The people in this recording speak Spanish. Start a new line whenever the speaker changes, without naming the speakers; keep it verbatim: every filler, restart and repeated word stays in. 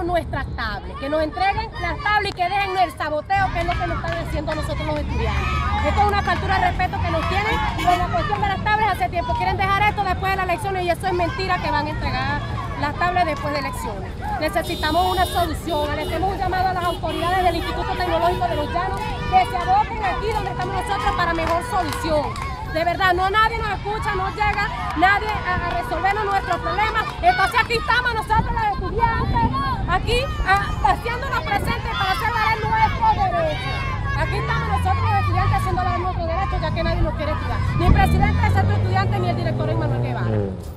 nuestras tablets, que nos entreguen las tablets y que dejen el saboteo, que es lo que nos están haciendo nosotros los estudiantes. Esto es una faltura de respeto que nos tienen con la cuestión de las tablets hace tiempo. Quieren dejar esto después de las elecciones y eso es mentira, que van a entregar las tablets después de elecciones. Necesitamos una solución. Le hacemos un llamado a las autoridades del Instituto Tecnológico de Los Llanos que se aboquen aquí donde estamos nosotros para mejor solución. De verdad, no nadie nos escucha, no llega nadie a, a resolvernos nuestros problemas. Entonces aquí estamos nosotros los estudiantes, aquí a, haciéndonos presentes para hacer valer nuestros derechos. Aquí estamos nosotros los estudiantes haciendo valer nuestros derechos, ya que nadie nos quiere estudiar. Ni el presidente del centro estudiante ni el director Emmanuel Guevara.